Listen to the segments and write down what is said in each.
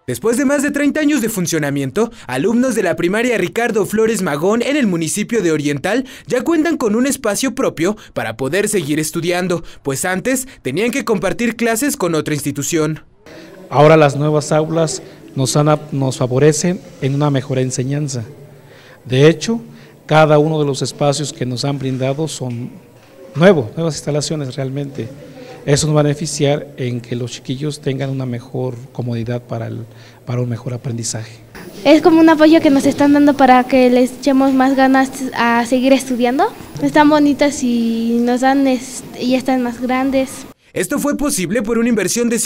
Después de más de 30 años de funcionamiento, alumnos de la primaria Ricardo Flores Magón en el municipio de Oriental ya cuentan con un espacio propio para poder seguir estudiando, pues antes tenían que compartir clases con otra institución. Ahora las nuevas aulas nos favorecen en una mejor enseñanza. De hecho, cada uno de los espacios que nos han brindado son nuevas instalaciones realmente. Eso nos va a beneficiar en que los chiquillos tengan una mejor comodidad para un mejor aprendizaje. Es como un apoyo que nos están dando para que les echemos más ganas a seguir estudiando. Están bonitas y nos dan y están más grandes. Esto fue posible por una inversión de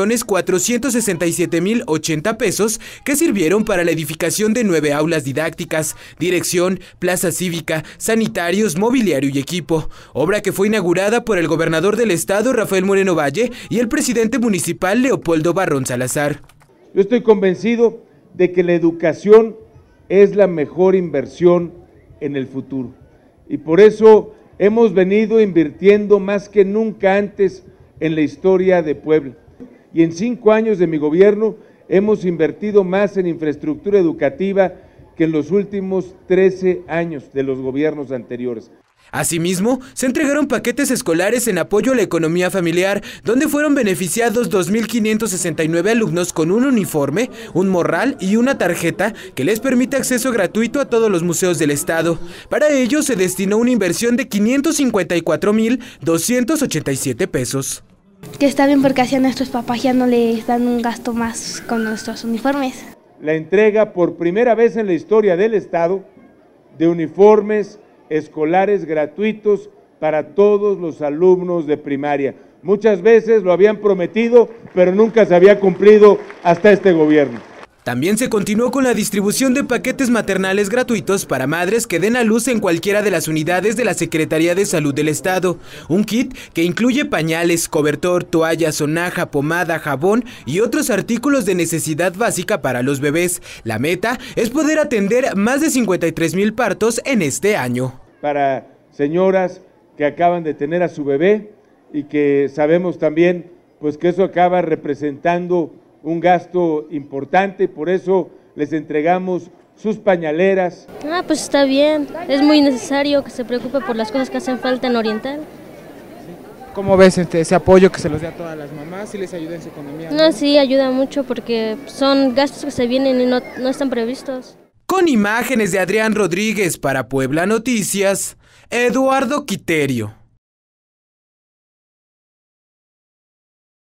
5.467.080 pesos que sirvieron para la edificación de 9 aulas didácticas, dirección, plaza cívica, sanitarios, mobiliario y equipo. Obra que fue inaugurada por el gobernador del estado, Rafael Moreno Valle, y el presidente municipal, Leopoldo Barrón Salazar. Yo estoy convencido de que la educación es la mejor inversión en el futuro. Y por eso hemos venido invirtiendo más que nunca antes en la historia de Puebla. Y en 5 años de mi gobierno hemos invertido más en infraestructura educativa que en los últimos 13 años de los gobiernos anteriores. Asimismo, se entregaron paquetes escolares en apoyo a la economía familiar, donde fueron beneficiados 2.569 alumnos con un uniforme, un morral y una tarjeta que les permite acceso gratuito a todos los museos del estado. Para ello se destinó una inversión de 554.287 pesos. Que está bien porque así a nuestros papás ya no les dan un gasto más con nuestros uniformes. La entrega por primera vez en la historia del estado de uniformes escolares gratuitos para todos los alumnos de primaria. Muchas veces lo habían prometido, pero nunca se había cumplido hasta este gobierno. También se continuó con la distribución de paquetes maternales gratuitos para madres que den a luz en cualquiera de las unidades de la Secretaría de Salud del Estado. Un kit que incluye pañales, cobertor, toalla, sonaja, pomada, jabón y otros artículos de necesidad básica para los bebés. La meta es poder atender más de 53,000 partos en este año. Para señoras que acaban de tener a su bebé y que sabemos también pues que eso acaba representando un gasto importante, por eso les entregamos sus pañaleras. Pues está bien, es muy necesario que se preocupe por las cosas que hacen falta en Oriental. ¿Cómo ves ese apoyo que se los da a todas las mamás? ¿Sí les ayuda en su economía? No, sí, ayuda mucho porque son gastos que se vienen y no están previstos. Con imágenes de Adrián Rodríguez para Puebla Noticias, Eduardo Quiterio.